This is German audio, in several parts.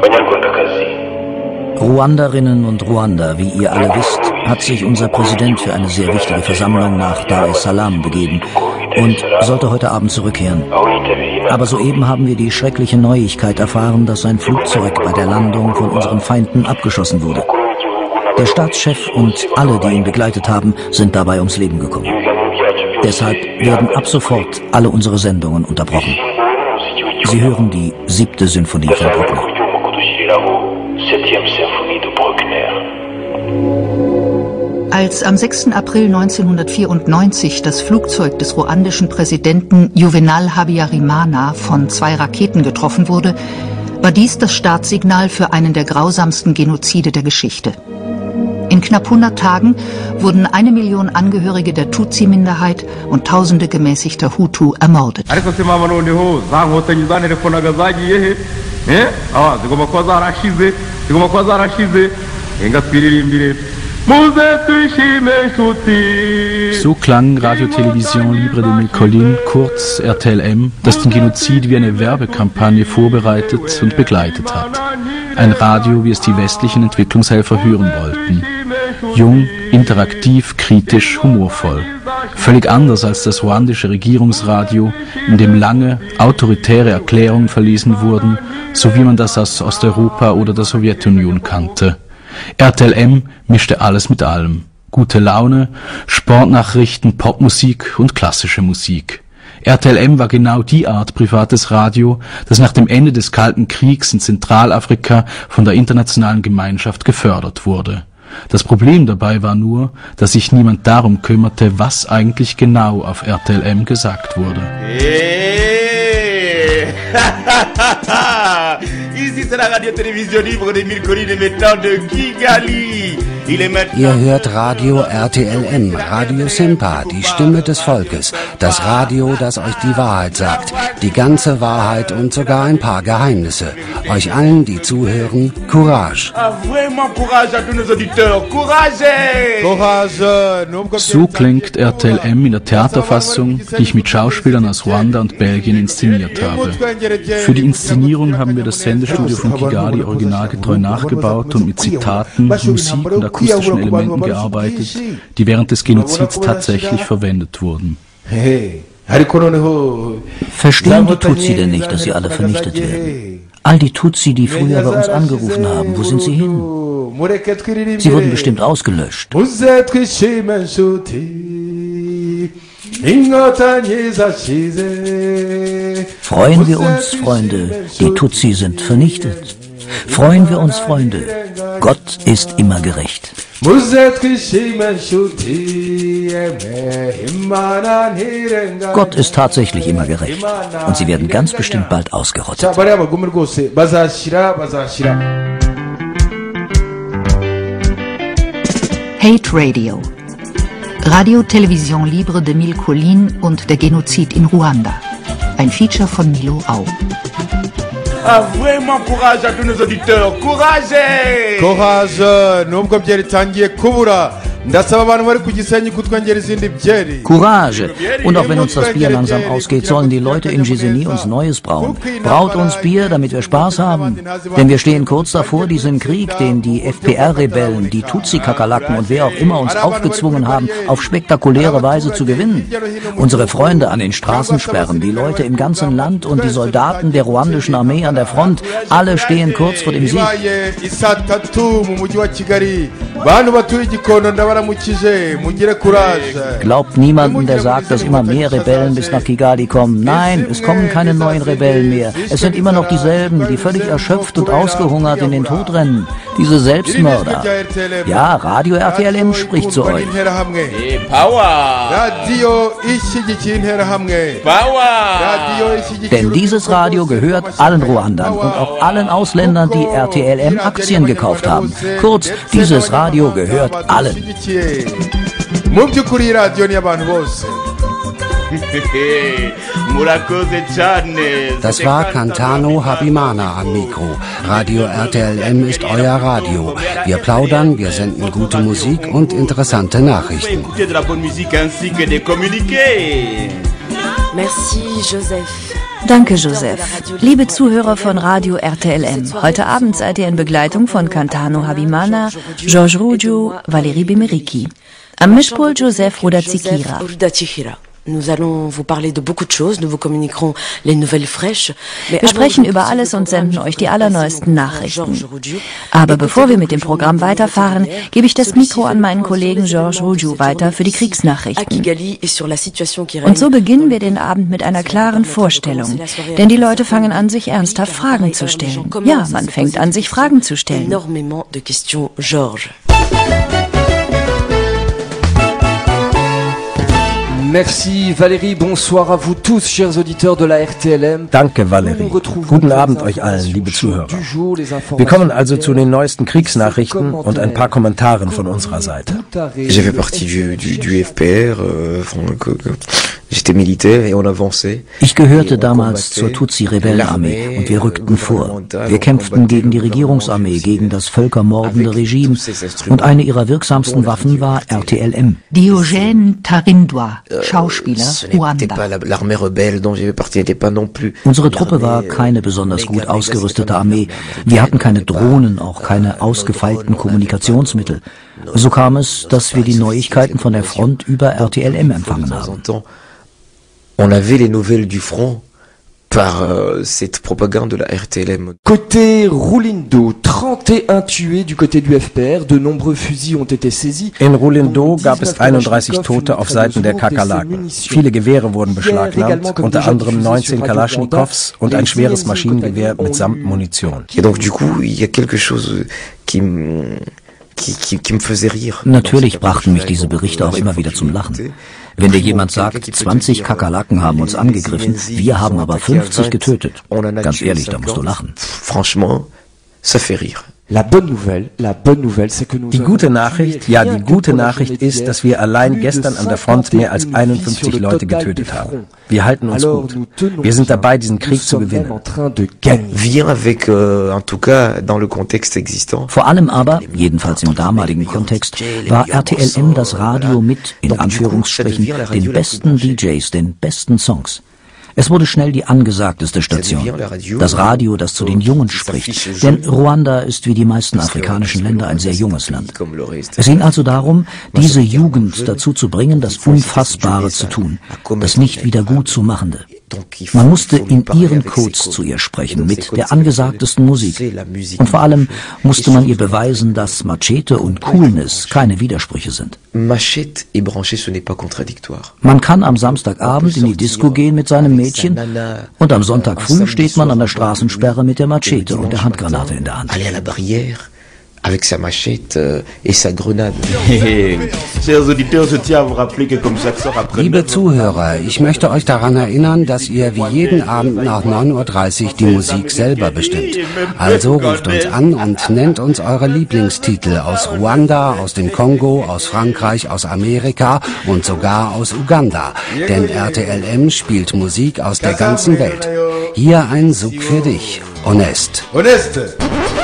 Ruanderinnen und Ruander, wie ihr alle wisst, hat sich unser Präsident für eine sehr wichtige Versammlung nach Dar es Salaam begeben und sollte heute Abend zurückkehren. Aber soeben haben wir die schreckliche Neuigkeit erfahren, dass sein Flugzeug bei der Landung von unseren Feinden abgeschossen wurde. Der Staatschef und alle, die ihn begleitet haben, sind dabei ums Leben gekommen. Deshalb werden ab sofort alle unsere Sendungen unterbrochen. Sie hören die 7. Symphonie von Bruckner. Als am 6. April 1994 das Flugzeug des ruandischen Präsidenten Juvenal Habyarimana von 2 Raketen getroffen wurde, war dies das Startsignal für einen der grausamsten Genozide der Geschichte. In knapp 100 Tagen wurden 1 Million Angehörige der Tutsi-Minderheit und Tausende gemäßigter Hutu ermordet. So klang Radio Télévision Libre de Mille Collines, kurz RTLM, das den Genozid wie eine Werbekampagne vorbereitet und begleitet hat. Ein Radio, wie es die westlichen Entwicklungshelfer hören wollten. Jung, interaktiv, kritisch, humorvoll. Völlig anders als das ruandische Regierungsradio, in dem lange, autoritäre Erklärungen verlesen wurden, so wie man das aus Osteuropa oder der Sowjetunion kannte. RTLM mischte alles mit allem. Gute Laune, Sportnachrichten, Popmusik und klassische Musik. RTLM war genau die Art privates Radio, das nach dem Ende des Kalten Kriegs in Zentralafrika von der internationalen Gemeinschaft gefördert wurde. Das Problem dabei war nur, dass sich niemand darum kümmerte, was eigentlich genau auf RTLM gesagt wurde. Ici c'est la Radio-Télévision Libre de Mille Collines maintenant de Kigali. Ihr hört Radio RTLM, Radio Simpa, die Stimme des Volkes, das Radio, das euch die Wahrheit sagt, die ganze Wahrheit und sogar ein paar Geheimnisse. Euch allen, die zuhören, Courage. So klingt RTLM in der Theaterfassung, die ich mit Schauspielern aus Ruanda und Belgien inszeniert habe. Für die Inszenierung haben wir das Sendestudio von Kigali originalgetreu nachgebaut und mit Zitaten, Musik und akustischen Elementen gearbeitet, die während des Genozids tatsächlich verwendet wurden. Verstehen die Tutsi denn nicht, dass sie alle vernichtet werden? All die Tutsi, die früher bei uns angerufen haben, wo sind sie hin? Sie wurden bestimmt ausgelöscht. Freuen wir uns, Freunde, die Tutsi sind vernichtet. Freuen wir uns, Freunde, Gott ist immer gerecht. Gott ist tatsächlich immer gerecht und sie werden ganz bestimmt bald ausgerottet. Hate Radio. Radio Télévision Libre de Mille Collines und der Genozid in Ruanda. Ein Feature von Milo Au. Vraiment courage à tous nos auditeurs. Courage! Courage! Nubwo byaritangiye kubura. Courage! Und auch wenn uns das Bier langsam ausgeht, sollen die Leute in Giseni uns Neues brauen. Braut uns Bier, damit wir Spaß haben. Denn wir stehen kurz davor, diesen Krieg, den die FPR-Rebellen, die Tutsi-Kakerlaken und wer auch immer uns aufgezwungen haben, auf spektakuläre Weise zu gewinnen. Unsere Freunde an den Straßensperren, die Leute im ganzen Land und die Soldaten der ruandischen Armee an der Front, alle stehen kurz vor dem Sieg. Glaubt niemanden, der sagt, dass immer mehr Rebellen bis nach Kigali kommen. Nein, es kommen keine neuen Rebellen mehr. Es sind immer noch dieselben, die völlig erschöpft und ausgehungert in den Tod rennen. Diese Selbstmörder. Ja, Radio RTLM spricht zu euch. Hey, Power! Denn dieses Radio gehört allen Ruandern und auch allen Ausländern, die RTLM-Aktien gekauft haben. Kurz, dieses Radio gehört allen. Das war Cantano Habimana am Mikro. Radio RTLM ist euer Radio. Wir plaudern, wir senden gute Musik und interessante Nachrichten. Merci, Joseph. Danke, Joseph. Liebe Zuhörer von Radio RTLM, heute Abend seid ihr in Begleitung von Cantano Habimana, Georges Roudio, Valérie Bemeriki. Am Mischpult Joseph Ruda-Zikira. Nous allons vous parler de beaucoup de choses, nous vous communiquerons les nouvelles fraîches. Wir sprechen über alles und senden euch die allerneuesten Nachrichten. Aber bevor wir mit dem Programm weiterfahren, gebe ich das Mikro an meinen Kollegen Georges Roudio weiter für die Kriegsnachrichten. Und so beginnen wir den Abend mit einer klaren Vorstellung. Denn die Leute fangen an, sich ernsthaft Fragen zu stellen. Ja, man fängt an, sich Fragen zu stellen. Merci Valérie, bonsoir à vous tous, chers auditeurs de la RTLM. Danke Valérie. Guten Abend euch allen, liebe Zuhörer. Wir kommen also zu den neuesten Kriegsnachrichten und ein paar Kommentaren von unserer Seite. J'ai fait partie du FPR, j'étais militaire et on avançait. Ich gehörte damals zur Tutsi-Rebellenarmee und wir rückten vor. Wir kämpften gegen die Regierungsarmee, gegen das völkermordende Regime und eine ihrer wirksamsten Waffen war RTLM. Diogène Tarindwa, Schauspieler, Ruanda. Unsere Truppe war keine besonders gut ausgerüstete Armee. Wir hatten keine Drohnen, auch keine ausgefeilten Kommunikationsmittel. So kam es, dass wir die Neuigkeiten von der Front über RTLM empfangen haben. On avait les nouvelles du front par cette propagande de la RTLM. Côté Rulindo, 31 tués du côté du FPR, de nombreux fusils ont été saisis. In Rulindo gab es 31 Tote auf Seiten der Kakerlaken. Viele Gewehre wurden beschlagnahmt, unter anderem 19 Kalaschnikows und ein schweres Maschinengewehr mitsamt Munition. Et donc du coup, il y a quelque chose qui me faisait rire. Natürlich brachten mich diese Berichte auch immer wieder zum Lachen. Wenn dir jemand sagt, 20 Kakerlaken haben uns angegriffen, wir haben aber 50 getötet. Ganz ehrlich, da musst du lachen. Franchement, ça fait rire. Die gute Nachricht, ja, die gute Nachricht ist, dass wir allein gestern an der Front mehr als 51 Leute getötet haben. Wir halten uns gut. Wir sind dabei, diesen Krieg zu gewinnen. Vor allem aber, jedenfalls im damaligen Kontext, war RTLM das Radio mit, in Anführungsstrichen, den besten DJs, den besten Songs. Es wurde schnell die angesagteste Station. Das Radio, das zu den Jungen spricht. Denn Ruanda ist wie die meisten afrikanischen Länder ein sehr junges Land. Es ging also darum, diese Jugend dazu zu bringen, das Unfassbare zu tun, das nicht wieder gut zu machende. Man musste in ihren Codes zu ihr sprechen, mit der angesagtesten Musik. Und vor allem musste man ihr beweisen, dass Machete und Coolness keine Widersprüche sind. Man kann am Samstagabend in die Disco gehen mit seinem Mädchen und am Sonntag früh steht man an der Straßensperre mit der Machete und der Handgranate in der Hand. Avec sa machette et sa grenade. Liebe Zuhörer, ich möchte euch daran erinnern, dass ihr wie jeden Abend nach 9:30 Uhr die Musik selber bestimmt. Also ruft uns an und nennt uns eure Lieblingstitel aus Ruanda, aus dem Kongo, aus Frankreich, aus Amerika und sogar aus Uganda. Denn RTLM spielt Musik aus der ganzen Welt. Hier ein Suk für dich. Honest. Honeste.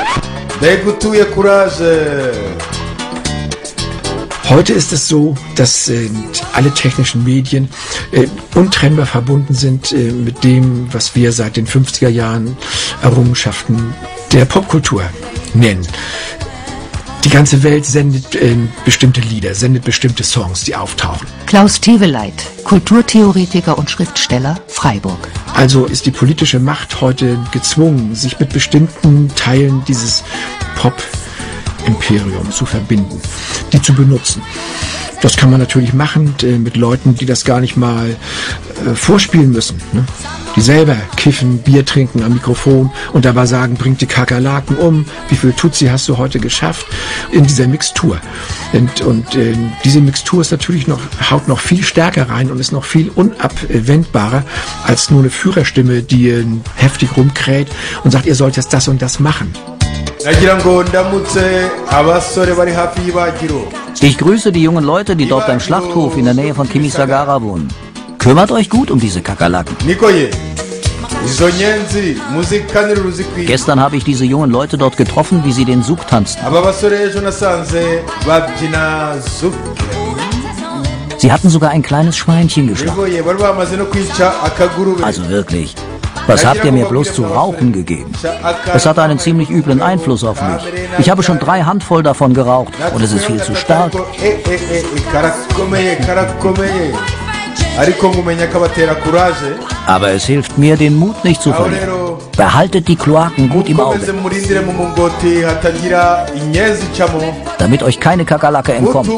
Heute ist es so, dass alle technischen Medien untrennbar verbunden sind mit dem, was wir seit den 50er Jahren Errungenschaften der Popkultur nennen. Die ganze Welt sendet bestimmte Lieder, sendet bestimmte Songs, die auftauchen. Klaus Teveleit, Kulturtheoretiker und Schriftsteller, Freiburg. Also ist die politische Macht heute gezwungen, sich mit bestimmten Teilen dieses Pop-Imperiums zu verbinden, die zu benutzen. Das kann man natürlich machen mit Leuten, die das gar nicht mal vorspielen müssen. Ne? Die selber kiffen, Bier trinken am Mikrofon und dabei sagen, bringt die Kakerlaken um, wie viel Tutsi hast du heute geschafft in dieser Mixtur. Und diese Mixtur ist natürlich haut noch viel stärker rein und ist noch viel unabwendbarer als nur eine Führerstimme, die heftig rumkräht und sagt, ihr sollt jetzt das und das machen. Ich grüße die jungen Leute, die dort beim Schlachthof in der Nähe von Kimisagara wohnen. Kümmert euch gut um diese Kakerlaken. Gestern habe ich diese jungen Leute dort getroffen, wie sie den Suk tanzten. Sie hatten sogar ein kleines Schweinchen geschlachtet. Also wirklich, was habt ihr mir bloß zu rauchen gegeben? Es hat einen ziemlich üblen Einfluss auf mich. Ich habe schon 3 Handvoll davon geraucht und es ist viel zu stark. Aber es hilft mir, den Mut nicht zu verlieren. Behaltet die Kloaken gut im Auge, damit euch keine Kakerlake entkommt.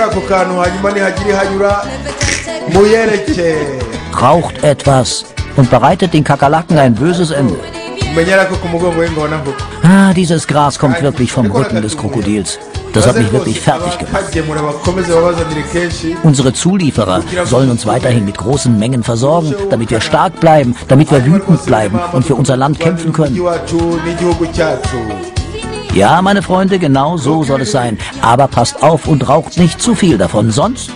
Raucht etwas und bereitet den Kakerlaken ein böses Ende. Ah, dieses Gras kommt wirklich vom Rücken des Krokodils. Das hat mich wirklich fertig gemacht. Unsere Zulieferer sollen uns weiterhin mit großen Mengen versorgen, damit wir stark bleiben, damit wir wütend bleiben und für unser Land kämpfen können. Ja, meine Freunde, genau so soll es sein. Aber passt auf und raucht nicht zu viel davon, sonst...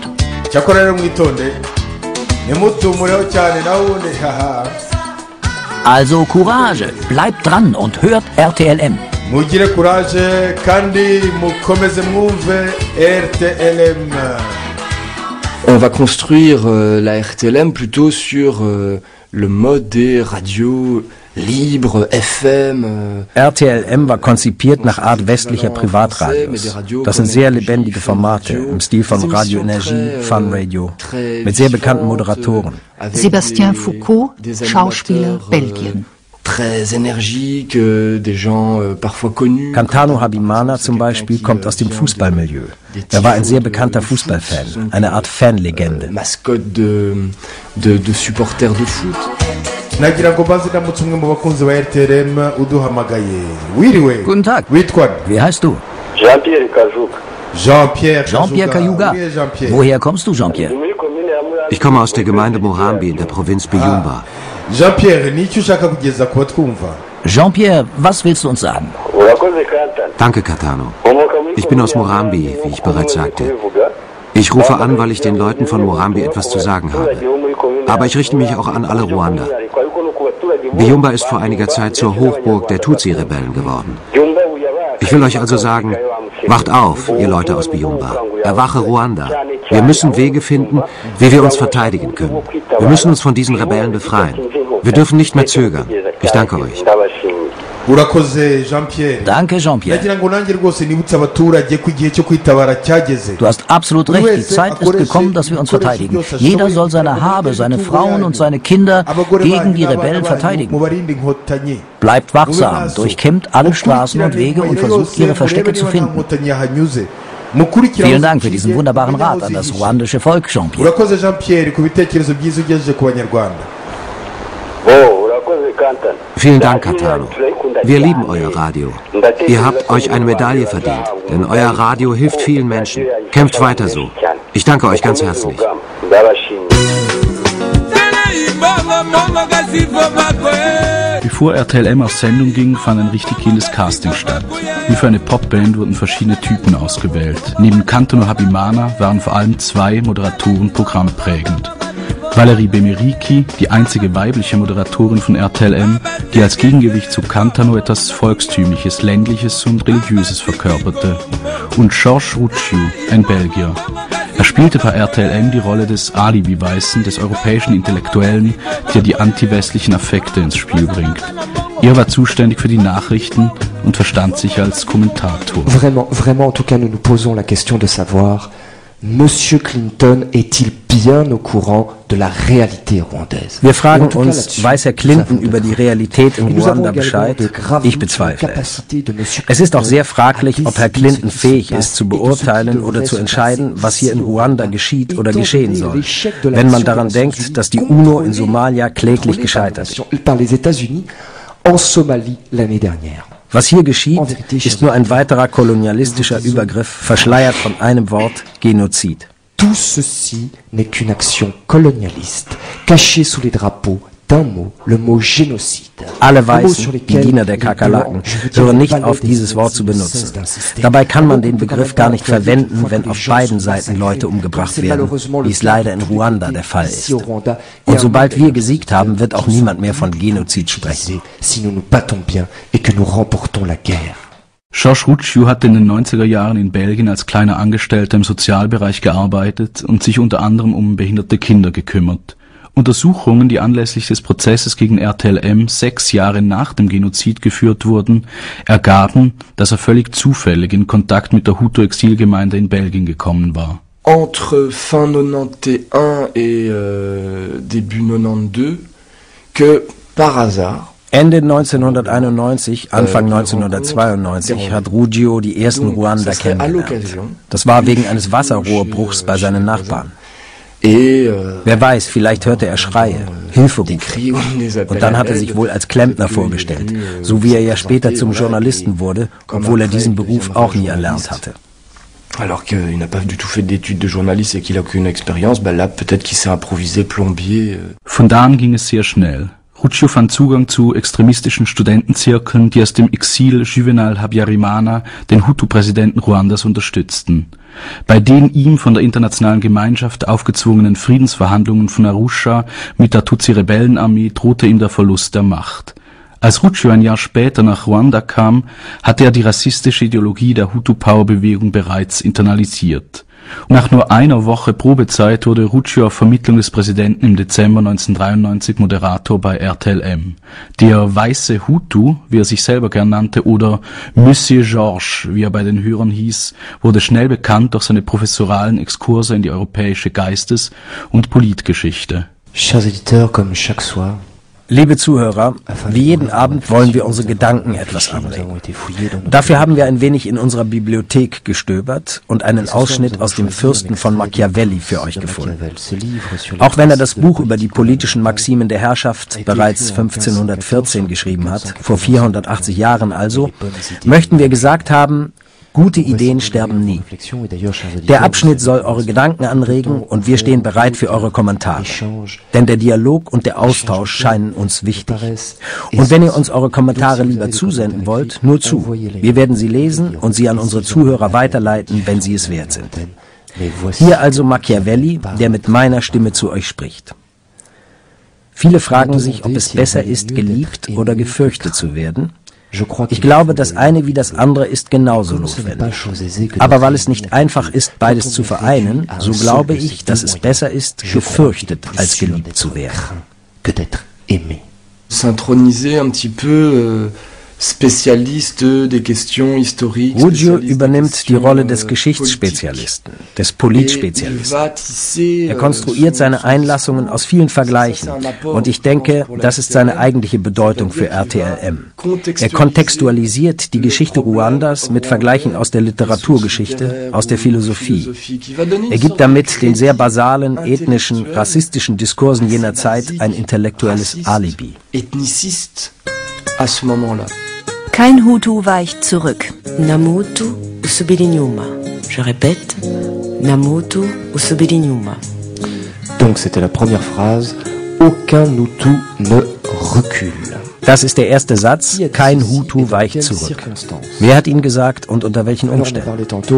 Also Courage, bleibt dran und hört RTLM. Mugire courage kandi mukomeze mwumve RTLM. On va construire la RTLM plutôt sur le mode des radios libres, FM. RTLM war konzipiert nach Art westlicher Privatradios. Das sind sehr lebendige Formate im Stil von Radio Energie, Fun Radio, mit sehr bekannten Moderatoren. Sébastien Foucault, Schauspieler, Belgien. Très énergique, des gens parfois connus. Cantano Habimana zum Beispiel kommt aus dem Fußballmilieu. Er war ein sehr bekannter Fußballfan, eine Art Fanlegende. Mascotte de supporters de foot. Nagira ngo baze ndamutse umwe mu bakunzi ba RTLM uduhamagaye. Wiriwe. Guten Tag. Witwa? Wie heißt du? Jean-Pierre Kajuga. Jean-Pierre Kajuga. Woher kommst du, Jean-Pierre? Ich komme aus der Gemeinde Morambi in der Provinz Byumba. Jean-Pierre, nicyo ushaka kugeza ku batwumva? Jean-Pierre, was willst du uns sagen? Danke, Catano. Ich bin aus Morambi, wie ich bereits sagte. Ich rufe an, weil ich den Leuten von Morambi etwas zu sagen habe. Aber ich richte mich auch an alle Ruander. Byumba ist vor einiger Zeit zur Hochburg der Tutsi-Rebellen geworden. Ich will euch also sagen, wacht auf, ihr Leute aus Byumba. Erwache Ruanda. Wir müssen Wege finden, wie wir uns verteidigen können. Wir müssen uns von diesen Rebellen befreien. Wir dürfen nicht mehr zögern. Ich danke euch. Danke, Jean-Pierre. Du hast absolut recht. Die Zeit ist gekommen, dass wir uns verteidigen. Jeder soll seine Habe, seine Frauen und seine Kinder gegen die Rebellen verteidigen. Bleibt wachsam, durchkämmt alle Straßen und Wege und versucht, ihre Verstecke zu finden. Vielen Dank für diesen wunderbaren Rat an das ruandische Volk, Jean-Pierre. Vielen Dank, Catano. Wir lieben euer Radio. Ihr habt euch eine Medaille verdient, denn euer Radio hilft vielen Menschen. Kämpft weiter so. Ich danke euch ganz herzlich. Bevor RTLM auf Sendung ging, fand ein richtig geiles Casting statt. Wie für eine Popband wurden verschiedene Typen ausgewählt. Neben Cantano Habimana waren vor allem 2 Moderatoren programmprägend. Valérie Bemeriki, die einzige weibliche Moderatorin von RTLM, die als Gegengewicht zu Cantano etwas Volkstümliches, Ländliches und Religiöses verkörperte. Und Georges Rougiou, ein Belgier. Er spielte bei RTLM die Rolle des Alibi-Weißen, des europäischen Intellektuellen, der die antiwestlichen Affekte ins Spiel bringt. Er war zuständig für die Nachrichten und verstand sich als Kommentator. Vraiment, en tout cas, nous nous posons la question de savoir, Monsieur Clinton est-il bien au courant de la réalité rwandaise? Wir fragen uns, weiß Herr Clinton über die Realität in Ruanda Bescheid? Ich bezweifle es. Es ist auch sehr fraglich, ob Herr Clinton fähig ist, zu beurteilen oder zu entscheiden, was hier in Ruanda geschieht oder geschehen soll, wenn man daran denkt, dass die UNO in Somalia kläglich gescheitert ist. Was hier geschieht, ist nur ein weiterer kolonialistischer Übergriff, verschleiert von einem Wort, Genozid. Tout ceci n'est qu'une action colonialiste, cachée sous les drapeaux d'un mot, le mot génocide. Alle Weißen, die Diener der Kakerlaken, hören nicht auf, dieses Wort zu benutzen. Dabei kann man den Begriff gar nicht verwenden, wenn auf beiden Seiten Leute umgebracht werden, wie es leider in Ruanda der Fall ist. Und sobald wir gesiegt haben, wird auch niemand mehr von Genozid sprechen. Georges Rouchiou hat in den 90er Jahren in Belgien als kleiner Angestellter im Sozialbereich gearbeitet und sich unter anderem um behinderte Kinder gekümmert. Untersuchungen, die anlässlich des Prozesses gegen RTLM 6 Jahre nach dem Genozid geführt wurden, ergaben, dass er völlig zufällig in Kontakt mit der Hutu-Exilgemeinde in Belgien gekommen war. Entre fin 91 et début 92, que par hasard Ende 1991, Anfang 1992 hat Rouchiou die ersten Ruander kennengelernt. Das war wegen eines Wasserrohrbruchs bei seinen Nachbarn. Wer weiß, vielleicht hörte er Schreie, Hilferufe. Und dann hat er sich wohl als Klempner vorgestellt, so wie er ja später zum Journalisten wurde, obwohl er diesen Beruf auch nie erlernt hatte. Alors qu'il n'a pas du tout fait d'études de journaliste et qu'il a aucune expérience, là peut-être qu'il s'est improvisé plombier. Von da an ging es sehr schnell. Rouchiou fand Zugang zu extremistischen Studentenzirkeln, die aus dem Exil Juvenal Habyarimana, den Hutu-Präsidenten Ruandas, unterstützten. Bei den ihm von der internationalen Gemeinschaft aufgezwungenen Friedensverhandlungen von Arusha mit der Tutsi-Rebellenarmee drohte ihm der Verlust der Macht. Als Rouchiou ein Jahr später nach Ruanda kam, hatte er die rassistische Ideologie der Hutu-Power-Bewegung bereits internalisiert. Nach nur einer Woche Probezeit wurde Rouchiou auf Vermittlung des Präsidenten im Dezember 1993 Moderator bei RTLM. Der weiße Hutu, wie er sich selber gern nannte, oder Monsieur Georges, wie er bei den Hörern hieß, wurde schnell bekannt durch seine professoralen Exkurse in die europäische Geistes- und Politgeschichte. Chers auditeurs, comme chaque soir. Liebe Zuhörer, wie jeden Abend wollen wir unsere Gedanken etwas anregen. Dafür haben wir ein wenig in unserer Bibliothek gestöbert und einen Ausschnitt aus dem Fürsten von Machiavelli für euch gefunden. Auch wenn er das Buch über die politischen Maximen der Herrschaft bereits 1514 geschrieben hat, vor 480 Jahren also, möchten wir gesagt haben, gute Ideen sterben nie. Der Abschnitt soll eure Gedanken anregen und wir stehen bereit für eure Kommentare. Denn der Dialog und der Austausch scheinen uns wichtig. Und wenn ihr uns eure Kommentare lieber zusenden wollt, nur zu. Wir werden sie lesen und sie an unsere Zuhörer weiterleiten, wenn sie es wert sind. Hier also Machiavelli, der mit meiner Stimme zu euch spricht. Viele fragen sich, ob es besser ist, geliebt oder gefürchtet zu werden. Ich glaube, das eine wie das andere ist genauso notwendig. Aber weil es nicht einfach ist, beides zu vereinen, so glaube ich, dass es besser ist, gefürchtet als geliebt zu werden. S'introniser un petit peu Spécialiste des questions historiques. Rouchiou übernimmt die Rolle des Geschichtsspezialisten, des Politspezialisten. Er konstruiert seine Einlassungen aus vielen Vergleichen und ich denke, das ist seine eigentliche Bedeutung für RTLM. Er kontextualisiert die Geschichte Ruandas mit Vergleichen aus der Literaturgeschichte, aus der Philosophie. Er gibt damit den sehr basalen, ethnischen, rassistischen Diskursen jener Zeit ein intellektuelles Alibi. À ce moment-là. Kein Hutu weicht zurück. Namutu Usubirinyuma. Je répète, Namutu Usubirinyuma. Donc c'était la première phrase. Aucun Hutu ne recule. Das ist der erste Satz, kein Hutu weicht zurück. Wer hat ihn gesagt und unter welchen Umständen?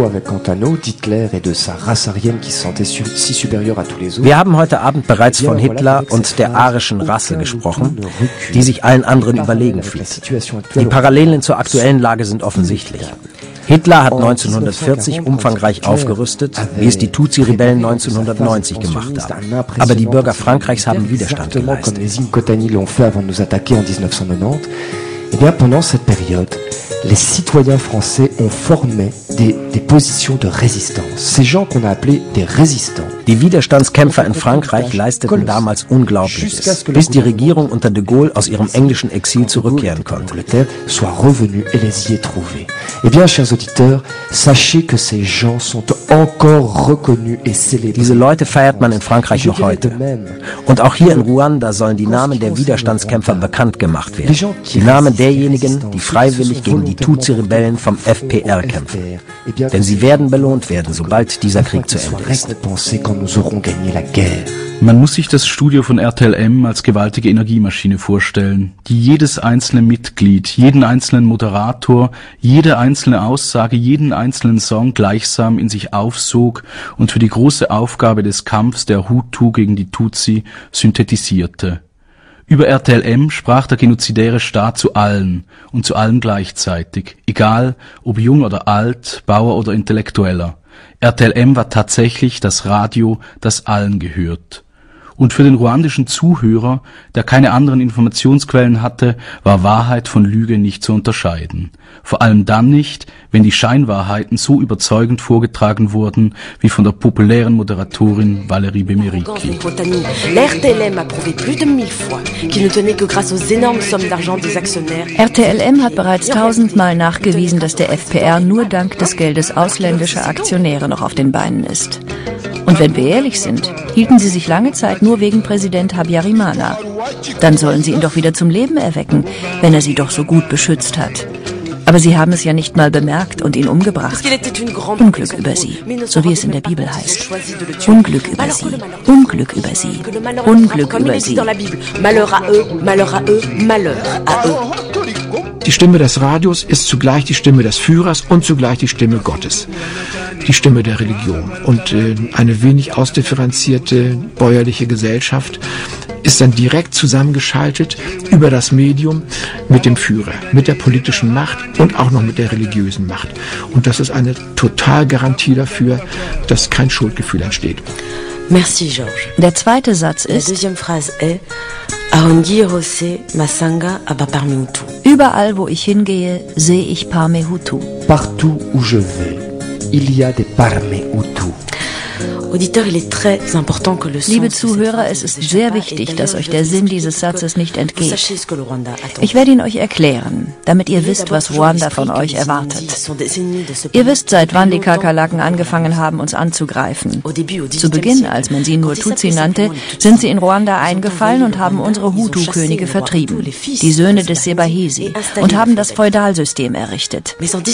Wir haben heute Abend bereits von Hitler und der arischen Rasse gesprochen, die sich allen anderen überlegen fühlt. Die Parallelen zur aktuellen Lage sind offensichtlich. Hitler hat 1940 umfangreich aufgerüstet, wie es die Tutsi-Rebellen 1990 gemacht haben. Aber die Bürger Frankreichs haben Widerstand geleistet. Eh bien, pendant cette période, les citoyens français ont formé des positions de résistance. Ces gens qu'on a appelés des résistants. Die Widerstandskämpfer in Frankreich leisteten damals Unglaubliches, bis die Regierung unter de Gaulle aus ihrem englischen Exil zurückkehren konnte. Soit revenu et les y ait trouvés. Eh bien, chers auditeurs, sachez que ces gens sont encore reconnus et célébrés. Diese Leute feiert man in Frankreich noch heute. Und auch hier in Ruanda sollen die Namen der Widerstandskämpfer bekannt gemacht werden. Die Namen derjenigen, die freiwillig gegen die Tutsi-Rebellen vom FPR kämpfen. Denn sie werden belohnt werden, sobald dieser Krieg zu Ende ist. Man muss sich das Studio von RTLM als gewaltige Energiemaschine vorstellen, die jedes einzelne Mitglied, jeden einzelnen Moderator, jede einzelne Aussage, jeden einzelnen Song gleichsam in sich aufsog und für die große Aufgabe des Kampfs der Hutu gegen die Tutsi synthetisierte. Über RTLM sprach der genozidäre Staat zu allen und zu allem gleichzeitig, egal ob jung oder alt, Bauer oder Intellektueller. RTLM war tatsächlich das Radio, das allen gehört. Und für den ruandischen Zuhörer, der keine anderen Informationsquellen hatte, war Wahrheit von Lüge nicht zu unterscheiden. Vor allem dann nicht, wenn die Scheinwahrheiten so überzeugend vorgetragen wurden, wie von der populären Moderatorin Valérie Bemeriki. RTLM hat bereits 1000-mal nachgewiesen, dass der FPR nur dank des Geldes ausländischer Aktionäre noch auf den Beinen ist. Und wenn wir ehrlich sind, hielten sie sich lange Zeit nur wegen Präsident Habyarimana. Dann sollen sie ihn doch wieder zum Leben erwecken, wenn er sie doch so gut beschützt hat. Aber sie haben es ja nicht mal bemerkt und ihn umgebracht. Unglück über sie, so wie es in der Bibel heißt. Unglück über sie, Unglück über sie, Unglück über sie. Die Stimme des Radios ist zugleich die Stimme des Führers und zugleich die Stimme Gottes, die Stimme der Religion. Und eine wenig ausdifferenzierte bäuerliche Gesellschaft ist dann direkt zusammengeschaltet über das Medium mit dem Führer, mit der politischen Macht und auch noch mit der religiösen Macht. Und das ist eine Totalgarantie dafür, dass kein Schuldgefühl entsteht. Merci, Georges. Der zweite Satz ist: Überall, wo ich hingehe, sehe ich Parmehutu. Partout où je vais, il y a des Parmehutu. Liebe Zuhörer, es ist sehr wichtig, dass euch der Sinn dieses Satzes nicht entgeht. Ich werde ihn euch erklären, damit ihr wisst, was Ruanda von euch erwartet. Ihr wisst, seit wann die Kakerlaken angefangen haben, uns anzugreifen. Zu Beginn, als man sie nur Tutsi nannte, sind sie in Ruanda eingefallen und haben unsere Hutu-Könige vertrieben, die Söhne des Sebahisi, und haben das Feudalsystem errichtet.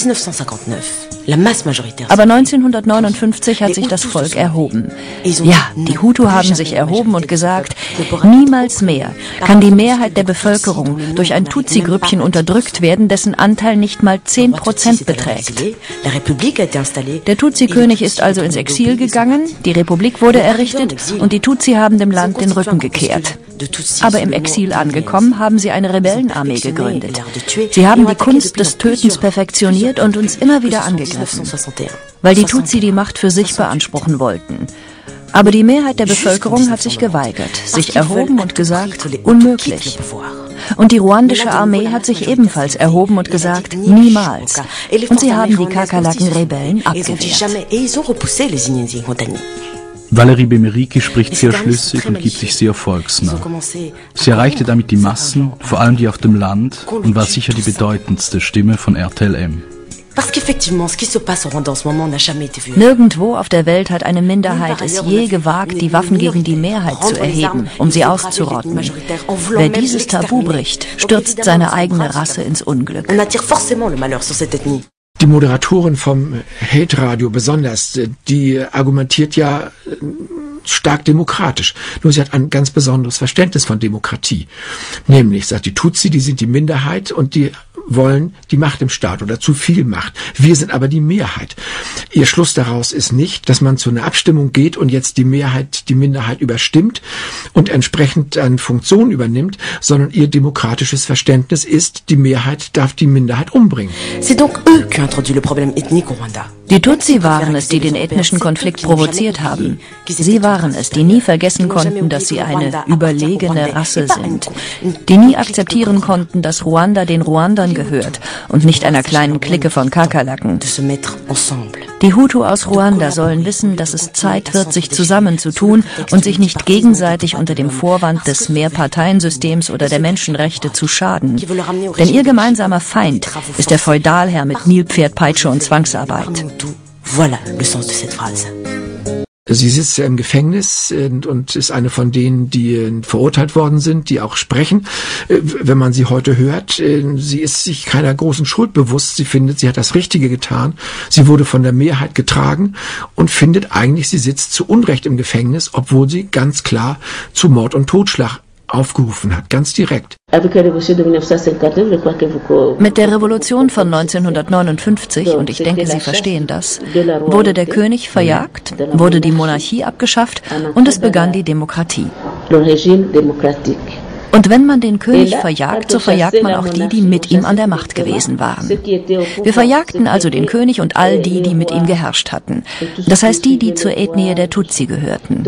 Aber 1959 hat sich das Volk erhoben. Ja, die Hutu haben sich erhoben und gesagt, niemals mehr kann die Mehrheit der Bevölkerung durch ein Tutsi-Grüppchen unterdrückt werden, dessen Anteil nicht mal 10% beträgt. Der Tutsi-König ist also ins Exil gegangen, die Republik wurde errichtet und die Tutsi haben dem Land den Rücken gekehrt. Aber im Exil angekommen, haben sie eine Rebellenarmee gegründet. Sie haben die Kunst des Tötens perfektioniert und uns immer wieder angegriffen, weil die Tutsi die Macht für sich beanspruchen wollten. Aber die Mehrheit der Bevölkerung hat sich geweigert, sich erhoben und gesagt, unmöglich. Und die ruandische Armee hat sich ebenfalls erhoben und gesagt, niemals. Und sie haben die Kakerlaken-Rebellen abgewehrt. Valérie Bemeriki spricht sehr schlüssig und gibt sich sehr volksnah. Sie erreichte damit die Massen, vor allem die auf dem Land, und war sicher die bedeutendste Stimme von RTLM. Nirgendwo auf der Welt hat eine Minderheit es je gewagt, die Waffen gegen die Mehrheit zu erheben, um sie auszurotten. Wer dieses Tabu bricht, stürzt seine eigene Rasse ins Unglück. Die Moderatorin vom Hate-Radio besonders, die argumentiert ja stark demokratisch. Nur sie hat ein ganz besonderes Verständnis von Demokratie. Nämlich, sagt die Tutsi, die sind die Minderheit und die wollen die Macht im Staat oder zu viel Macht. Wir sind aber die Mehrheit. Ihr Schluss daraus ist nicht, dass man zu einer Abstimmung geht und jetzt die Mehrheit die Minderheit überstimmt und entsprechend eine Funktion übernimmt, sondern ihr demokratisches Verständnis ist, die Mehrheit darf die Minderheit umbringen. Die Tutsi waren es, die den ethnischen Konflikt provoziert haben. Sie waren es, die nie vergessen konnten, dass sie eine überlegene Rasse sind, die nie akzeptieren konnten, dass Ruanda den Ruandern gehört und nicht einer kleinen Clique von Kakerlaken. Die Hutu aus Ruanda sollen wissen, dass es Zeit wird, sich zusammenzutun und sich nicht gegenseitig unter dem Vorwand des Mehrparteiensystems oder der Menschenrechte zu schaden. Denn ihr gemeinsamer Feind ist der Feudalherr mit Nilpferd, Peitsche und Zwangsarbeit. Voilà le sens de cette phrase. Sie sitzt ja im Gefängnis und ist eine von denen, die verurteilt worden sind, die auch sprechen. Wenn man sie heute hört, sie ist sich keiner großen Schuld bewusst. Sie findet, sie hat das Richtige getan. Sie wurde von der Mehrheit getragen und findet eigentlich, sie sitzt zu Unrecht im Gefängnis, obwohl sie ganz klar zu Mord und Totschlag aufgerufen hat, ganz direkt. Mit der Revolution von 1959, und ich denke, Sie verstehen das, wurde der König verjagt, wurde die Monarchie abgeschafft und es begann die Demokratie. Und wenn man den König verjagt, so verjagt man auch die, die mit ihm an der Macht gewesen waren. Wir verjagten also den König und all die, die mit ihm geherrscht hatten. Das heißt die, die zur Ethnie der Tutsi gehörten.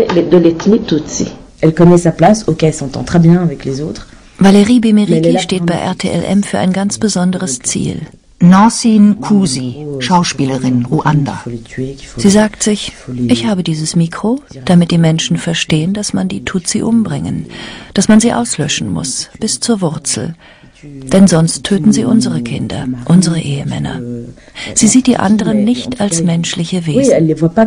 Valérie Bemeriki steht bei RTLM für ein ganz besonderes Ziel. Nancy Kusi, Schauspielerin, Ruanda. Sie sagt sich, ich habe dieses Mikro, damit die Menschen verstehen, dass man die Tutsi umbringen, dass man sie auslöschen muss, bis zur Wurzel. Denn sonst töten sie unsere Kinder, unsere Ehemänner. Sie sieht die anderen nicht als menschliche Wesen.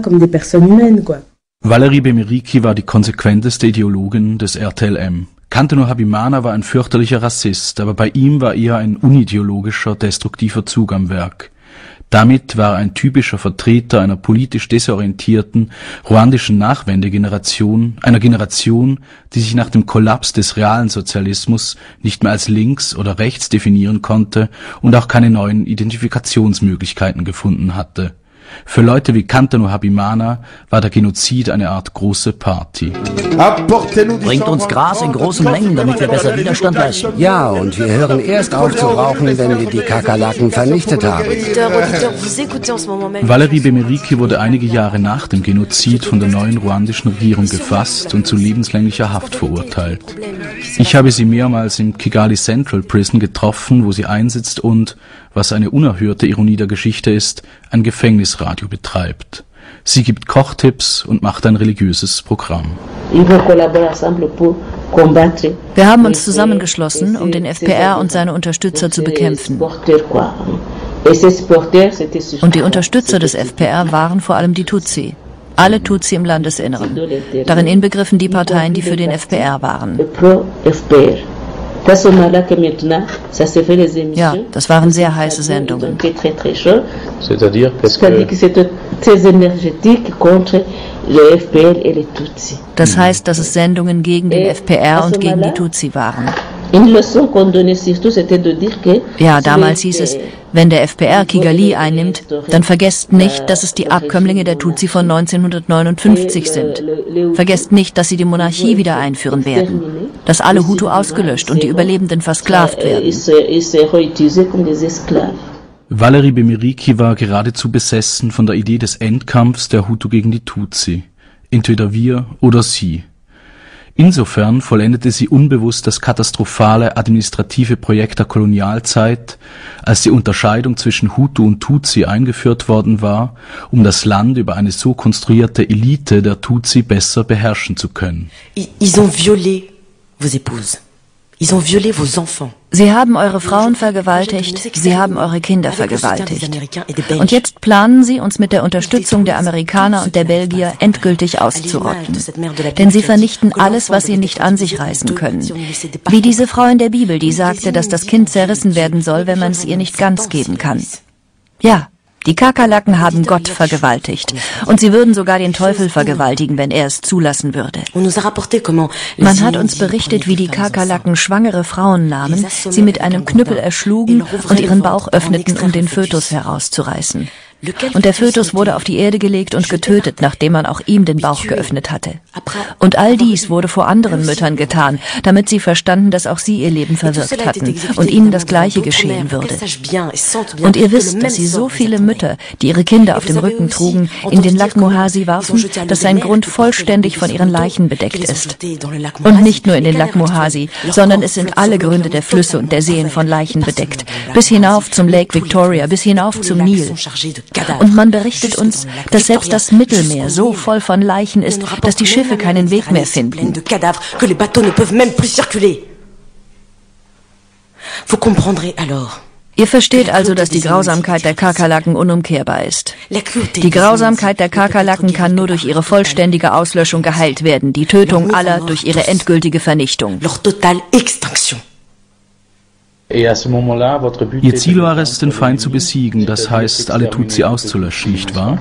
Valérie Bemeriki war die konsequenteste Ideologin des RTLM. Kantano Habimana war ein fürchterlicher Rassist, aber bei ihm war eher ein unideologischer, destruktiver Zug am Werk. Damit war er ein typischer Vertreter einer politisch desorientierten ruandischen Nachwendegeneration, einer Generation, die sich nach dem Kollaps des realen Sozialismus nicht mehr als links oder rechts definieren konnte und auch keine neuen Identifikationsmöglichkeiten gefunden hatte. Für Leute wie Kantano Habimana war der Genozid eine Art große Party. Bringt uns Gras in großen Mengen, damit wir besser Widerstand leisten. Ja, und wir hören erst auf zu rauchen, wenn wir die Kakerlaken vernichtet haben. Valérie Bemeriki wurde einige Jahre nach dem Genozid von der neuen ruandischen Regierung gefasst und zu lebenslänglicher Haft verurteilt. Ich habe sie mehrmals im Kigali Central Prison getroffen, wo sie einsitzt und, was eine unerhörte Ironie der Geschichte ist, ein Gefängnisradio betreibt. Sie gibt Kochtipps und macht ein religiöses Programm. Wir haben uns zusammengeschlossen, um den FPR und seine Unterstützer zu bekämpfen. Und die Unterstützer des FPR waren vor allem die Tutsi. Alle Tutsi im Landesinneren. Darin inbegriffen die Parteien, die für den FPR waren. Ja, das waren sehr heiße Sendungen. Das heißt, dass es Sendungen gegen den FPR und gegen die Tutsi waren. Ja, damals hieß es, wenn der FPR Kigali einnimmt, dann vergesst nicht, dass es die Abkömmlinge der Tutsi von 1959 sind. Vergesst nicht, dass sie die Monarchie wieder einführen werden, dass alle Hutu ausgelöscht und die Überlebenden versklavt werden. Valérie Bemeriki war geradezu besessen von der Idee des Endkampfs der Hutu gegen die Tutsi. Entweder wir oder sie. Insofern vollendete sie unbewusst das katastrophale administrative Projekt der Kolonialzeit, als die Unterscheidung zwischen Hutu und Tutsi eingeführt worden war, um das Land über eine so konstruierte Elite der Tutsi besser beherrschen zu können. Ils ont violé vos épouses. Ils ont violé vos enfants. Sie haben eure Frauen vergewaltigt, sie haben eure Kinder vergewaltigt. Und jetzt planen sie, uns mit der Unterstützung der Amerikaner und der Belgier endgültig auszurotten. Denn sie vernichten alles, was sie nicht an sich reißen können. Wie diese Frau in der Bibel, die sagte, dass das Kind zerrissen werden soll, wenn man es ihr nicht ganz geben kann. Ja, die Kakerlaken haben Gott vergewaltigt. Und sie würden sogar den Teufel vergewaltigen, wenn er es zulassen würde. Man hat uns berichtet, wie die Kakerlaken schwangere Frauen nahmen, sie mit einem Knüppel erschlugen und ihren Bauch öffneten, um den Fötus herauszureißen. Und der Fötus wurde auf die Erde gelegt und getötet, nachdem man auch ihm den Bauch geöffnet hatte. Und all dies wurde vor anderen Müttern getan, damit sie verstanden, dass auch sie ihr Leben verwirkt hatten und ihnen das Gleiche geschehen würde. Und ihr wisst, dass sie so viele Mütter, die ihre Kinder auf dem Rücken trugen, in den Lac Muhazi warfen, dass sein Grund vollständig von ihren Leichen bedeckt ist. Und nicht nur in den Lac Muhazi, sondern es sind alle Gründe der Flüsse und der Seen von Leichen bedeckt, bis hinauf zum Lake Victoria, bis hinauf zum Nil. Und man berichtet uns, dass selbst das Mittelmeer so voll von Leichen ist, dass die Schiffe keinen Weg mehr finden. Ihr versteht also, dass die Grausamkeit der Kakerlaken unumkehrbar ist. Die Grausamkeit der Kakerlaken kann nur durch ihre vollständige Auslöschung geheilt werden, die Tötung aller durch ihre endgültige Vernichtung. Ihr Ziel war es, den Feind zu besiegen, das heißt, alle Tutsi auszulöschen, nicht wahr?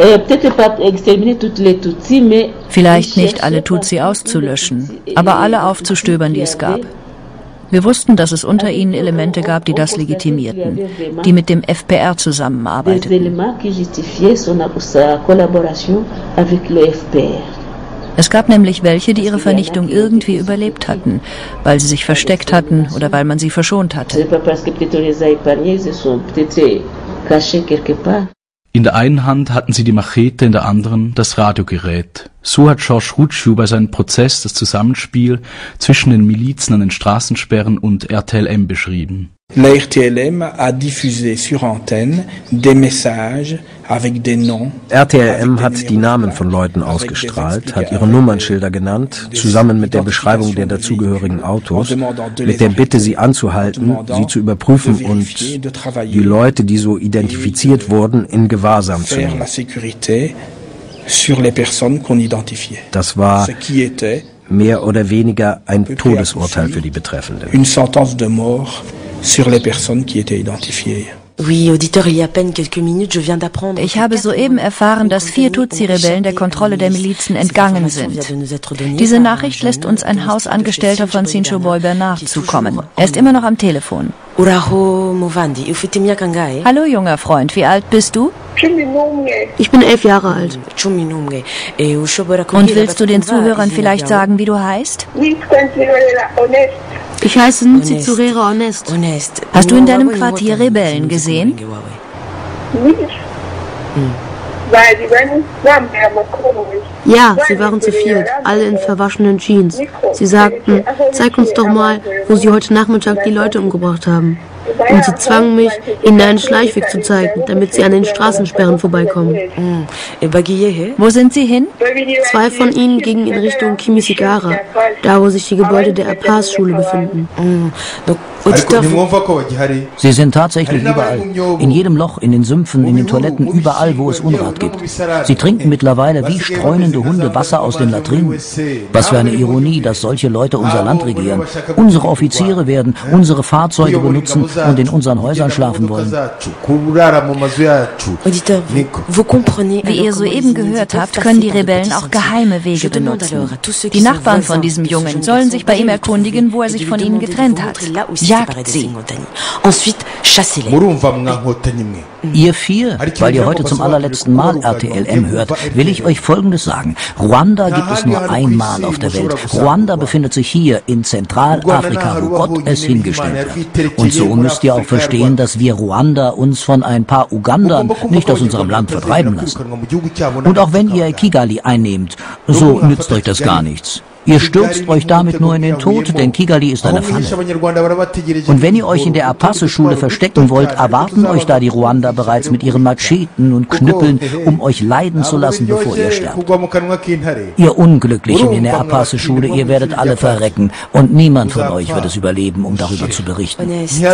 Vielleicht nicht alle Tutsi auszulöschen, aber alle aufzustöbern, die es gab. Wir wussten, dass es unter ihnen Elemente gab, die das legitimierten, die mit dem FPR zusammenarbeiteten. Es gab nämlich welche, die ihre Vernichtung irgendwie überlebt hatten, weil sie sich versteckt hatten oder weil man sie verschont hatte. In der einen Hand hatten sie die Machete, in der anderen das Radiogerät. So hat Georges Rougiou bei seinem Prozess das Zusammenspiel zwischen den Milizen an den Straßensperren und RTLM beschrieben. La RTLM a diffusé sur antenne des messages avec des noms. RTLM hat die Namen von Leuten ausgestrahlt, hat ihre Nummernschilder genannt, zusammen mit der Beschreibung der dazugehörigen Autos, mit der Bitte, sie anzuhalten, sie zu überprüfen und die Leute, die so identifiziert wurden, in Gewahrsam zu nehmen. Das war mehr oder weniger ein Todesurteil für die Betreffenden. Ich habe soeben erfahren, dass 4 Tutsi-Rebellen der Kontrolle der Milizen entgangen sind. Diese Nachricht lässt uns ein Hausangestellter von Sincho-Boy Bernard zukommen. Er ist immer noch am Telefon. Hallo, junger Freund, wie alt bist du? Ich bin 11 Jahre alt. Und willst du den Zuhörern vielleicht sagen, wie du heißt? Ich heiße Ntsi-Tsurere Honest. Hast du in deinem Quartier Rebellen gesehen? Ja, sie waren zu viert, alle in verwaschenen Jeans. Sie sagten, zeig uns doch mal, wo sie heute Nachmittag die Leute umgebracht haben. Und sie zwangen mich, ihnen einen Schleichweg zu zeigen, damit sie an den Straßensperren vorbeikommen. Wo sind sie hin? 2 von ihnen gingen in Richtung Kimisigara, da wo sich die Gebäude der Apaz-Schule befinden. Sie sind tatsächlich überall. In jedem Loch, in den Sümpfen, in den Toiletten, überall, wo es Unrat gibt. Sie trinken mittlerweile wie streunende Hunde Wasser aus den Latrinen. Was für eine Ironie, dass solche Leute unser Land regieren. Unsere Offiziere werden unsere Fahrzeuge benutzen und in unseren Häusern schlafen wollen. Wie ihr soeben gehört habt, können die Rebellen auch geheime Wege benutzen. Die Nachbarn von diesem Jungen sollen sich bei ihm erkundigen, wo er sich von ihnen getrennt hat. Jagt sie. Ihr 4, weil ihr heute zum allerletzten Mal RTLM hört, will ich euch Folgendes sagen. Ruanda gibt es nur einmal auf der Welt. Ruanda befindet sich hier in Zentralafrika, wo Gott es hingestellt hat. Und so müsst ihr auch verstehen, dass wir Ruanda uns von ein paar Ugandern nicht aus unserem Land vertreiben lassen. Und auch wenn ihr Kigali einnehmt, so nützt euch das gar nichts. Ihr stürzt euch damit nur in den Tod, denn Kigali ist eine Falle. Und wenn ihr euch in der Apaz-Schule verstecken wollt, erwarten euch da die Ruander bereits mit ihren Macheten und Knüppeln, um euch leiden zu lassen, bevor ihr sterbt. Ihr Unglücklichen in der Apaz-Schule, ihr werdet alle verrecken und niemand von euch wird es überleben, um darüber zu berichten.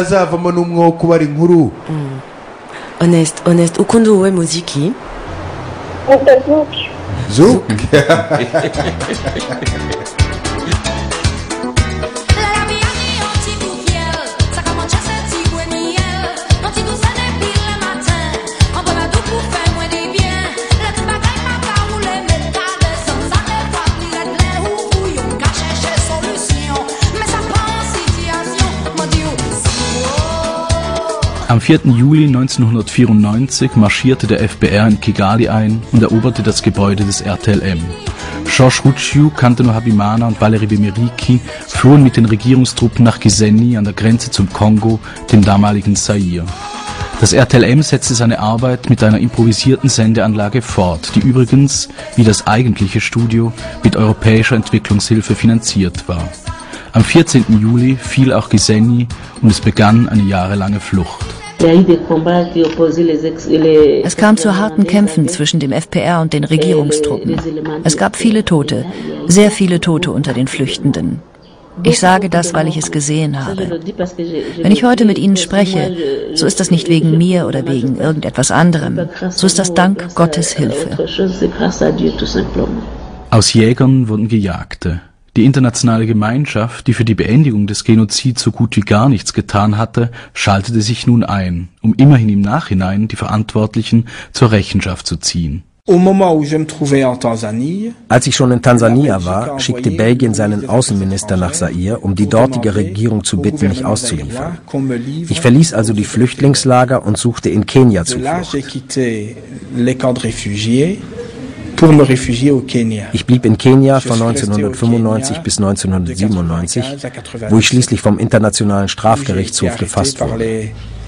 Honest, ukunda uwe muziki? Zouk. Am 4. Juli 1994 marschierte der FBR in Kigali ein und eroberte das Gebäude des RTLM. Georges Rougiou, Kantano Habimana und Valéry Bemeriki flohen mit den Regierungstruppen nach Gisenyi an der Grenze zum Kongo, dem damaligen Zaire. Das RTLM setzte seine Arbeit mit einer improvisierten Sendeanlage fort, die übrigens, wie das eigentliche Studio, mit europäischer Entwicklungshilfe finanziert war. Am 14. Juli fiel auch Gisenyi und es begann eine jahrelange Flucht. Es kam zu harten Kämpfen zwischen dem FPR und den Regierungstruppen. Es gab viele Tote, sehr viele Tote unter den Flüchtenden. Ich sage das, weil ich es gesehen habe. Wenn ich heute mit Ihnen spreche, so ist das nicht wegen mir oder wegen irgendetwas anderem. So ist das dank Gottes Hilfe. Aus Jägern wurden Gejagte. Die internationale Gemeinschaft, die für die Beendigung des Genozids so gut wie gar nichts getan hatte, schaltete sich nun ein, um immerhin im Nachhinein die Verantwortlichen zur Rechenschaft zu ziehen. Als ich schon in Tansania war, schickte Belgien seinen Außenminister nach Zaire, um die dortige Regierung zu bitten, mich auszuliefern. Ich verließ also die Flüchtlingslager und suchte in Kenia Zuflucht. pour me réfugier au Kenia. Ich blieb in Kenia von 1995 bis 1997, wo ich schließlich vom Internationalen Strafgerichtshof gefasst wurde.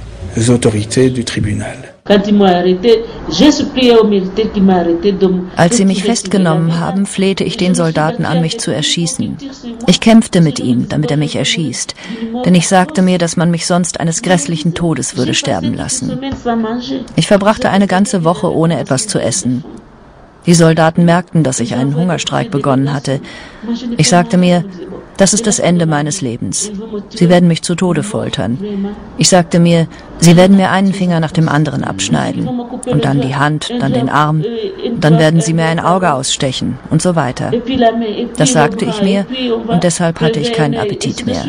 Als sie mich festgenommen haben, flehte ich den Soldaten an, mich zu erschießen. Ich kämpfte mit ihm, damit er mich erschießt, denn ich sagte mir, dass man mich sonst eines grässlichen Todes würde sterben lassen. Ich verbrachte eine ganze Woche ohne etwas zu essen. Die Soldaten merkten, dass ich einen Hungerstreik begonnen hatte. Ich sagte mir, das ist das Ende meines Lebens. Sie werden mich zu Tode foltern. Ich sagte mir, sie werden mir einen Finger nach dem anderen abschneiden. Und dann die Hand, dann den Arm. Dann werden sie mir ein Auge ausstechen und so weiter. Das sagte ich mir und deshalb hatte ich keinen Appetit mehr.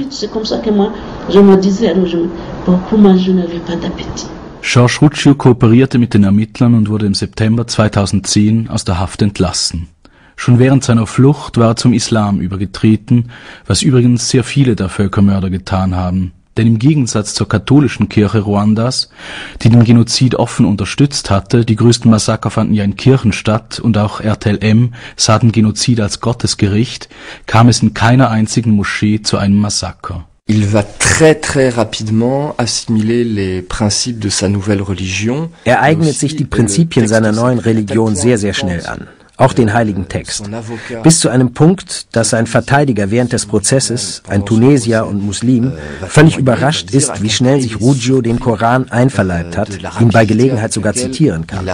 Georges Rouchou kooperierte mit den Ermittlern und wurde im September 2010 aus der Haft entlassen. Schon während seiner Flucht war er zum Islam übergetreten, was übrigens sehr viele der Völkermörder getan haben. Denn im Gegensatz zur katholischen Kirche Ruandas, die den Genozid offen unterstützt hatte, die größten Massaker fanden ja in Kirchen statt und auch RTLM sah den Genozid als Gottesgericht, kam es in keiner einzigen Moschee zu einem Massaker. Il va très très rapidement assimiler les principes de sa nouvelle religion. Er eignet sich die Prinzipien seiner neuen Religion sehr, sehr schnell an. Auch den heiligen Text. Bis zu einem Punkt, dass sein Verteidiger während des Prozesses, ein Tunesier und Muslim, völlig überrascht ist, wie schnell sich Rouchou den Koran einverleibt hat, ihn bei Gelegenheit sogar zitieren kann.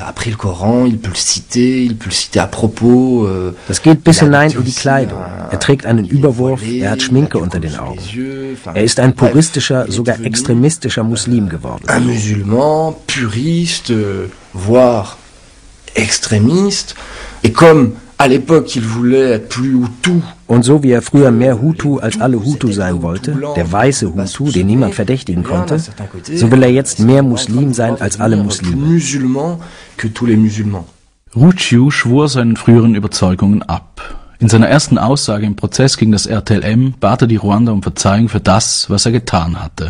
Das geht bis hinein in die Kleidung. Er trägt einen Überwurf, er hat Schminke unter den Augen. Er ist ein puristischer, sogar extremistischer Muslim geworden. Un musulman, puriste, voire extrémiste, et comme à l'époque il voulait être plus Hutu. Und so wie er früher mehr Hutu als alle Hutu sein wollte, der weiße Hutu, den niemand verdächtigen konnte, so will er jetzt mehr Muslim sein als alle Muslime. Rouchou schwor seinen früheren Überzeugungen ab. In seiner ersten Aussage im Prozess gegen das RTLM bat er die Ruander um Verzeihung für das, was er getan hatte.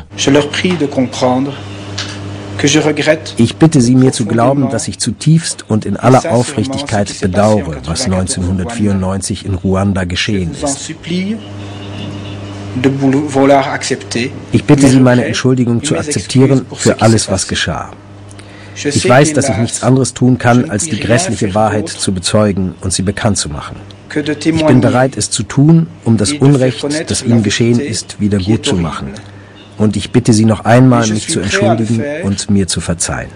Ich bitte Sie, mir zu glauben, dass ich zutiefst und in aller Aufrichtigkeit bedauere, was 1994 in Ruanda geschehen ist. Ich bitte Sie, meine Entschuldigung zu akzeptieren für alles, was geschah. Ich weiß, dass ich nichts anderes tun kann, als die grässliche Wahrheit zu bezeugen und sie bekannt zu machen. Ich bin bereit, es zu tun, um das Unrecht, das Ihnen geschehen ist, wieder gut zu machen. Und ich bitte Sie noch einmal, mich zu entschuldigen und mir zu verzeihen.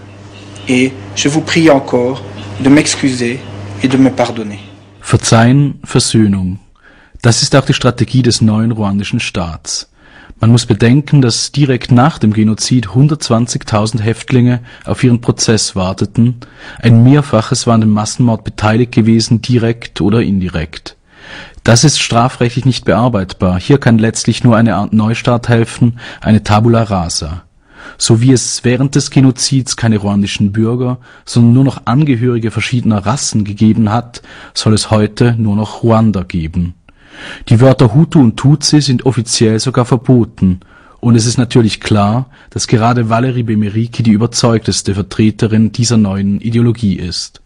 Verzeihen, Versöhnung. Das ist auch die Strategie des neuen ruandischen Staats. Man muss bedenken, dass direkt nach dem Genozid 120.000 Häftlinge auf ihren Prozess warteten. Ein Mehrfaches war an dem Massenmord beteiligt gewesen, direkt oder indirekt. Das ist strafrechtlich nicht bearbeitbar. Hier kann letztlich nur eine Art Neustart helfen, eine Tabula rasa. So wie es während des Genozids keine ruandischen Bürger, sondern nur noch Angehörige verschiedener Rassen gegeben hat, soll es heute nur noch Ruander geben. Die Wörter Hutu und Tutsi sind offiziell sogar verboten. Und es ist natürlich klar, dass gerade Valérie Bemeriki die überzeugteste Vertreterin dieser neuen Ideologie ist.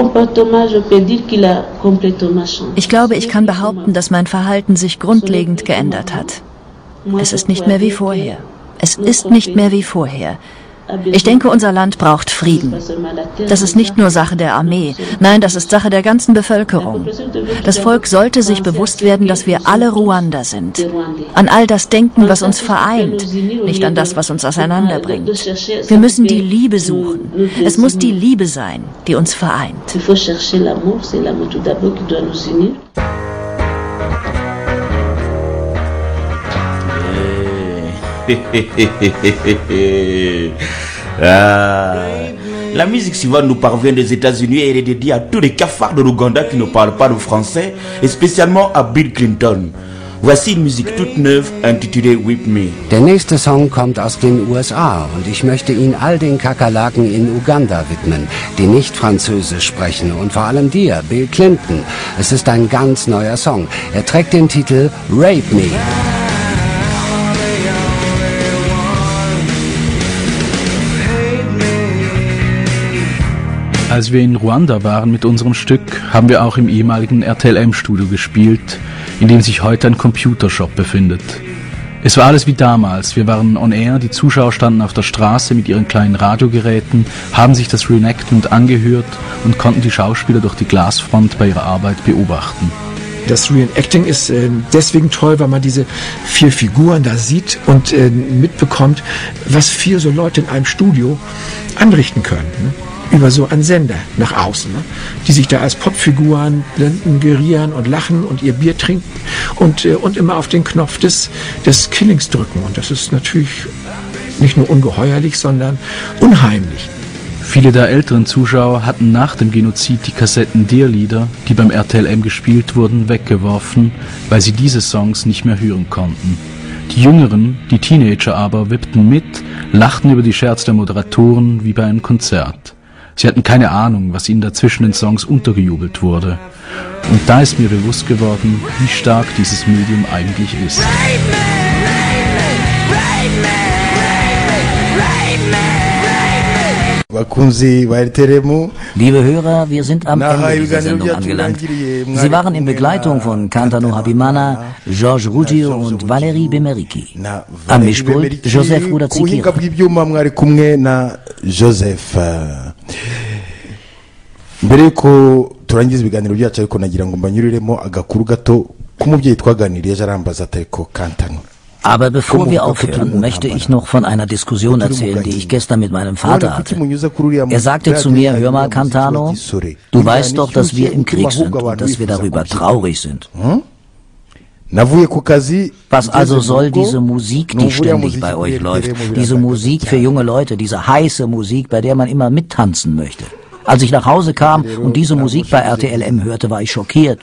Ich glaube, ich kann behaupten, dass mein Verhalten sich grundlegend geändert hat. Es ist nicht mehr wie vorher. Es ist nicht mehr wie vorher. Ich denke, unser Land braucht Frieden. Das ist nicht nur Sache der Armee, nein, das ist Sache der ganzen Bevölkerung. Das Volk sollte sich bewusst werden, dass wir alle Ruander sind. An all das denken, was uns vereint, nicht an das, was uns auseinanderbringt. Wir müssen die Liebe suchen. Es muss die Liebe sein, die uns vereint. La musique suivante nous parvient des États-Unis et elle est dédiée à tous les cafards de l'Ouganda qui ne parlent pas le français, et spécialement à Bill Clinton. Voici une musique toute neuve intitulée Whip Me. Der nächste Song kommt aus den USA und ich möchte ihn all den Kakerlaken in Uganda widmen, die nicht Französisch sprechen und vor allem dir, Bill Clinton. Es ist ein ganz neuer Song. Er trägt den Titel Rape Me. Als wir in Ruanda waren mit unserem Stück, haben wir auch im ehemaligen RTLM-Studio gespielt, in dem sich heute ein Computershop befindet. Es war alles wie damals, wir waren on air, die Zuschauer standen auf der Straße mit ihren kleinen Radiogeräten, haben sich das Reenactment angehört und konnten die Schauspieler durch die Glasfront bei ihrer Arbeit beobachten. Das Reenacting ist deswegen toll, weil man diese 4 Figuren da sieht und mitbekommt, was 4 so Leute in einem Studio anrichten können. Ne? Über so einen Sender nach außen, ne? Die sich da als Popfiguren blenden, gerieren und lachen und ihr Bier trinken und immer auf den Knopf des Killings drücken. Und das ist natürlich nicht nur ungeheuerlich, sondern unheimlich. Viele der älteren Zuschauer hatten nach dem Genozid die Kassetten der Lieder, die beim RTLM gespielt wurden, weggeworfen, weil sie diese Songs nicht mehr hören konnten. Die Jüngeren, die Teenager aber, wippten mit, lachten über die Scherze der Moderatoren wie bei einem Konzert. Sie hatten keine Ahnung, was ihnen dazwischen den Songs untergejubelt wurde. Und da ist mir bewusst geworden, wie stark dieses Medium eigentlich ist. Liebe Hörer, wir sind am Ende dieser Sendung angelangt. Sie waren in Begleitung von Kantano Habimana, Georges Ruggiero und Valérie Bemeriki. Am Mischpult Joseph Rudazikira. Mbere yuko turangiza ibiganiro byacu ariko nagira ngo mbanyuriremo agakuru gato k'umubyeyi twaganiriye arambaza atariko Kantano. Aber bevor wir aufhören, möchte ich noch von einer Diskussion erzählen, die ich gestern mit meinem Vater hatte. Er sagte zu mir, hör mal, Kantano, du weißt doch, dass wir im Krieg sind und dass wir darüber traurig sind. Was also soll diese Musik, die ständig bei euch läuft, diese Musik für junge Leute, diese heiße Musik, bei der man immer mittanzen möchte? Als ich nach Hause kam und diese Musik bei RTLM hörte, war ich schockiert.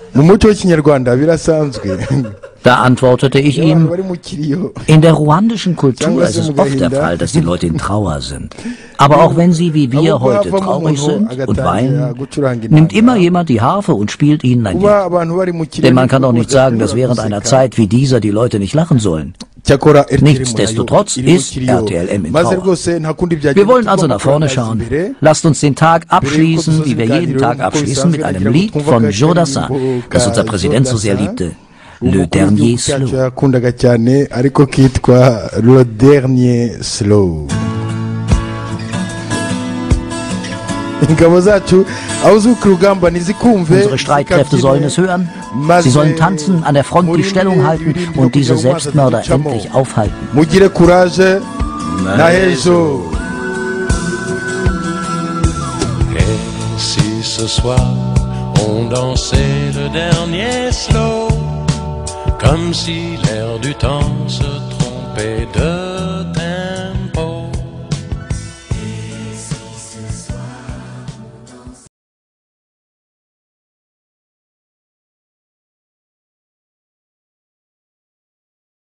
Da antwortete ich ihm, in der ruandischen Kultur ist es oft der Fall, dass die Leute in Trauer sind. Aber auch wenn sie wie wir heute traurig sind und weinen, nimmt immer jemand die Harfe und spielt ihnen ein Lied. Denn man kann doch nicht sagen, dass während einer Zeit wie dieser die Leute nicht lachen sollen. Nichtsdestotrotz ist RTLM in Trauer. Wir wollen also nach vorne schauen. Lasst uns den Tag abschließen, wie wir jeden Tag abschließen, mit einem Lied von Jodassin, das unser Präsident so sehr liebte. Le Dernier Slow. Le Dernier Slow. Unsere Streitkräfte sollen es hören. Sie sollen tanzen, an der Front die Stellung halten und diese Selbstmörder endlich aufhalten. Mugire Courage, na hejo. Et si ce soir on dansait le dernier slow, comme si l'air du temps se trompait de